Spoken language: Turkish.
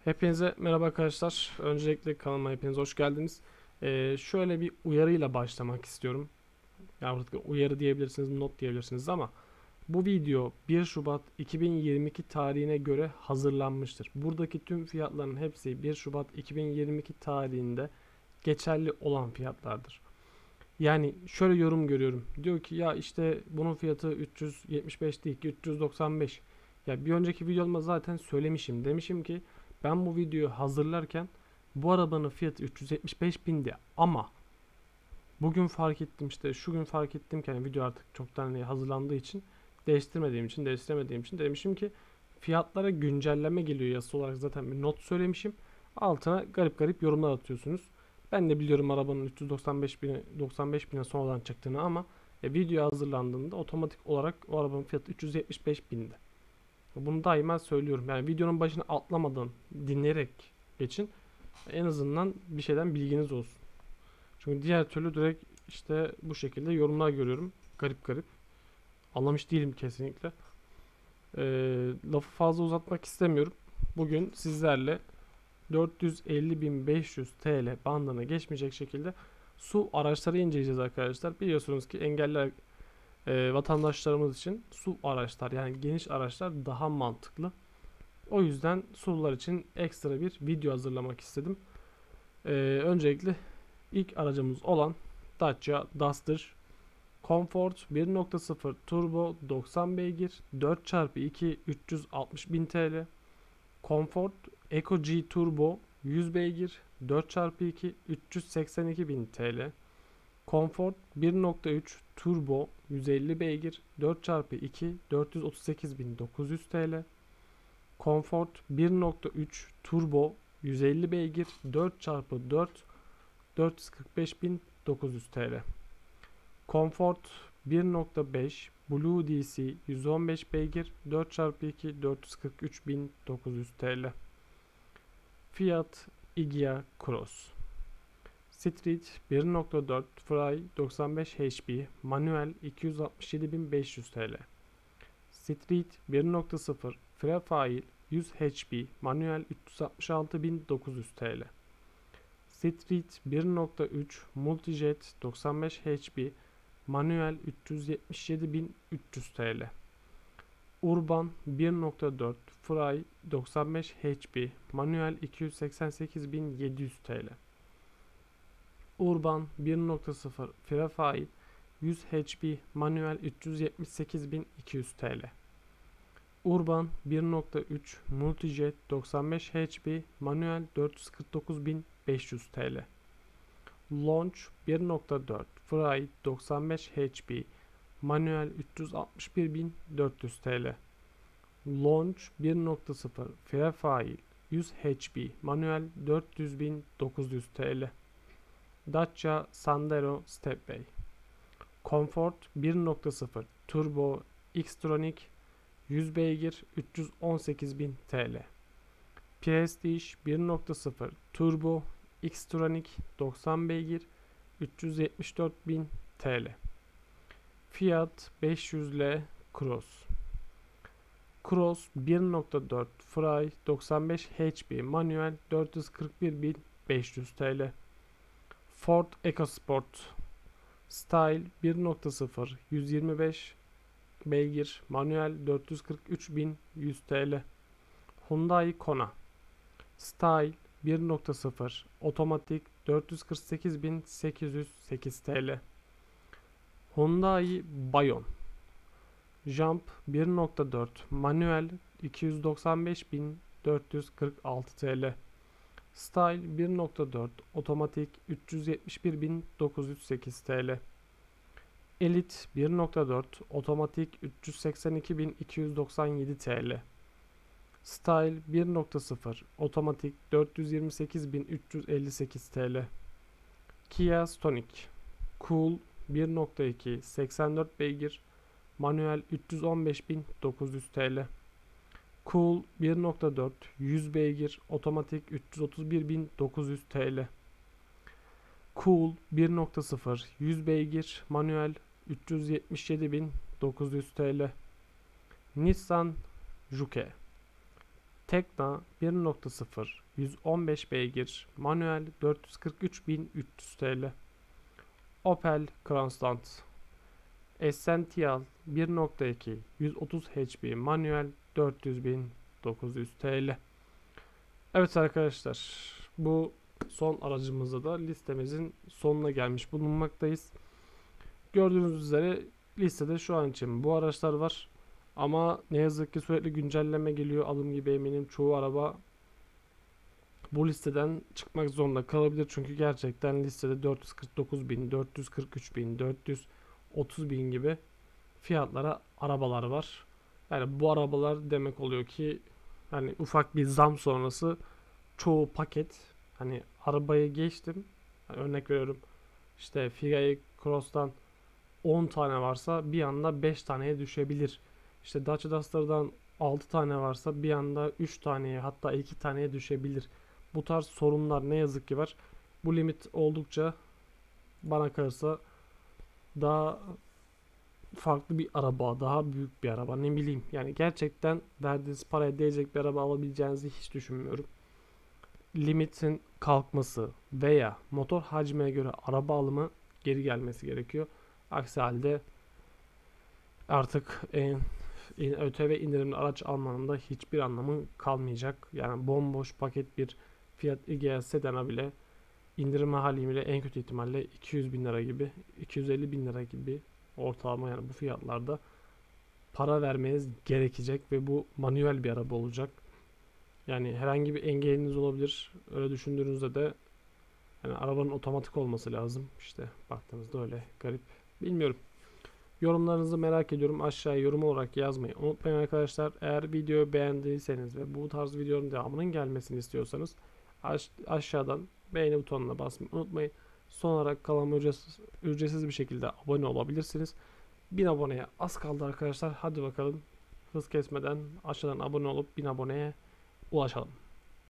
Hepinize merhaba arkadaşlar. Öncelikle kanalıma hepiniz hoş geldiniz. Şöyle bir uyarıyla başlamak istiyorum. Ya artık uyarı diyebilirsiniz, not diyebilirsiniz ama bu video 1 Şubat 2022 tarihine göre hazırlanmıştır. Buradaki tüm fiyatların hepsi 1 Şubat 2022 tarihinde geçerli olan fiyatlardır. Yani şöyle yorum görüyorum. Diyor ki ya işte bunun fiyatı 375 değil ki 395. Ya bir önceki videomda zaten söylemişim. Demişim ki ben bu videoyu hazırlarken bu arabanın fiyatı 375 bindi ama bugün fark ettim işte şu gün fark ettim ki yani video artık çoktan hazırlandığı için değiştiremediğim için demişim ki fiyatlara güncelleme geliyor yazısı olarak zaten bir not söylemişim. Altına garip garip yorumlar atıyorsunuz. Ben de biliyorum arabanın 395 bine sonradan çıktığını ama video hazırlandığında otomatik olarak o arabanın fiyatı 375 bindi. Bunu daima söylüyorum. Yani videonun başına atlamadan dinleyerek geçin. En azından bir şeyden bilginiz olsun. Çünkü diğer türlü direkt işte bu şekilde yorumlar görüyorum. Garip garip. Anlamış değilim kesinlikle. Lafı fazla uzatmak istemiyorum. Bugün sizlerle 450.500 TL bandına geçmeyecek şekilde su araçları inceleyeceğiz arkadaşlar. Biliyorsunuz ki engelli vatandaşlarımız için su araçlar yani geniş araçlar daha mantıklı. O yüzden SUV'lar için ekstra bir video hazırlamak istedim. Öncelikle ilk aracımız olan Dacia Duster Comfort 1.0 Turbo 90 beygir 4x2 360.000 TL. Comfort Eco G Turbo 100 beygir 4x2 382.000 TL. Comfort 1.3 Turbo 150 beygir 4x2 438.900 TL. Comfort 1.3 Turbo 150 beygir 4x4 445.900 TL. Comfort 1.5 Blue DC 115 beygir 4x2 443.900 TL. Fiat Igea Cross Street 1.4 Fry 95 HP manuel 267.500 TL. Street 1.0 Frefail 100 HP manuel 366.900 TL. Street 1.3 Multijet 95 HP manuel 377.300 TL. Urban 1.4 Fry 95 HP manuel 288.700 TL. Urban 1.0 Frefail 100 HP manuel 378.200 TL. Urban 1.3 Multijet 95 HP manuel 449.500 TL. Launch 1.4 Fry 95 HP manuel 361.400 TL. Launch 1.0 Frefail 100 HP manuel 400.900 TL. Dacia Sandero Stepway Comfort 1.0 Turbo X-Tronic 100 beygir 318.000 TL. Prestige 1.0 Turbo X-Tronic 90 beygir 374.000 TL. Fiat 500L Cross Cross 1.4 Fry 95 HP manuel 441.500 TL. Ford EcoSport Style 1.0 125 beygir manuel 443.100 TL. Hyundai Kona Style 1.0 otomatik 448.808 TL. Hyundai Bayon Jump 1.4 manuel 295.446 TL. Style 1.4 otomatik 371.908 TL. Elite 1.4 otomatik 382.297 TL. Style 1.0 otomatik 428.358 TL. Kia Stonic Cool 1.2 84 beygir manuel 315.900 TL. Cool 1.4 100 beygir otomatik 331.900 TL. Cool 1.0 100 beygir manuel 377.900 TL. Nissan Juke Tekna 1.0 115 beygir manuel 443.300 TL. Opel Crossland Essential 1.2 130 HP manuel 400.900 TL. Evet arkadaşlar, bu son aracımızda da listemizin sonuna gelmiş bulunmaktayız. Gördüğünüz üzere listede şu an için bu araçlar var. Ama ne yazık ki sürekli güncelleme geliyor. Adım gibi eminim çoğu araba bu listeden çıkmak zorunda kalabilir. Çünkü gerçekten listede 449.000, 443.000, 430.000 gibi fiyatlara arabalar var. Yani bu arabalar demek oluyor ki hani ufak bir zam sonrası çoğu paket, hani arabayı geçtim. Hani örnek veriyorum, işte Fiat Cross'tan 10 tane varsa bir anda 5 taneye düşebilir. İşte Dacia Duster'dan 6 tane varsa bir anda 3 taneye, hatta 2 taneye düşebilir. Bu tarz sorunlar ne yazık ki var. Bu limit oldukça bana kalırsa daha farklı bir araba, daha büyük bir araba, ne bileyim. Yani gerçekten verdiğiniz paraya değecek bir araba alabileceğinizi hiç düşünmüyorum. Limitin kalkması veya motor hacmine göre araba alımı geri gelmesi gerekiyor. Aksi halde artık ÖTV indirimli araç almanın da hiçbir anlamı kalmayacak. Yani bomboş paket bir Fiat Egea sedana bile indirim haliyle en kötü ihtimalle 200 bin lira gibi, 250 bin lira gibi ortalama, yani bu fiyatlarda para vermeniz gerekecek ve bu manuel bir araba olacak. Yani herhangi bir engeliniz olabilir. Öyle düşündüğünüzde de yani arabanın otomatik olması lazım. İşte baktığınızda öyle garip. Bilmiyorum. Yorumlarınızı merak ediyorum. Aşağıya yorum olarak yazmayı unutmayın arkadaşlar. Eğer videoyu beğendiyseniz ve bu tarz videoların devamının gelmesini istiyorsanız aşağıdan beğeni butonuna basmayı unutmayın. Son olarak kanalıma ücretsiz bir şekilde abone olabilirsiniz. 1000 aboneye az kaldı arkadaşlar. Hadi bakalım hız kesmeden aşağıdan abone olup 1000 aboneye ulaşalım.